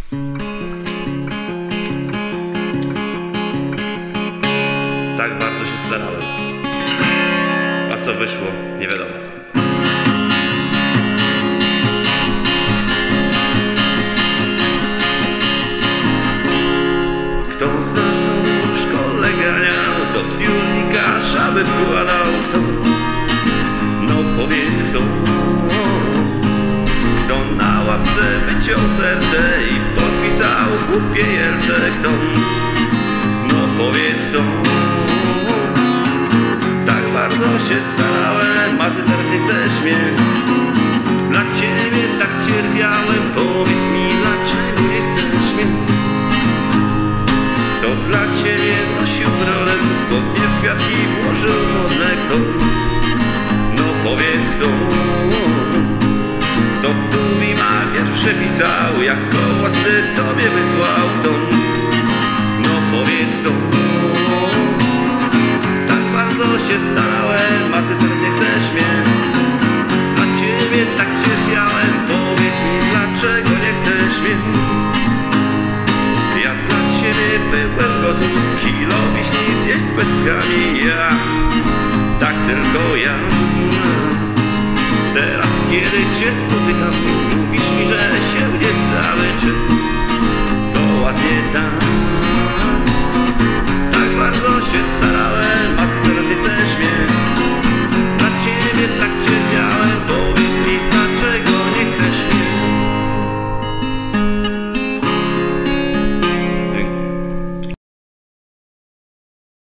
Tak bardzo się starałem, a co wyszło, nie wiadomo. Kto za to w szkole ganiał, do piórnika żaby wkładał? Kto? No powiedz kto? Kto na ławce wyciął serce i podpisał głupie jelce? Kto? No powiedz kto? Tak bardzo się starałem, a ty teraz nie chcesz mnie. Dla ciebie tak cierpiałem, powiedz mi dlaczego nie chcesz mnie. Kto dla ciebie nosił brodę, spodnie w kwiatki włożył modne? Kto? No powiedz kto? Kto tu mi makijaż przepisał, jak kołasty tobie wysłał? Kto? No powiedz kto? Tak bardzo się starałem, a ty teraz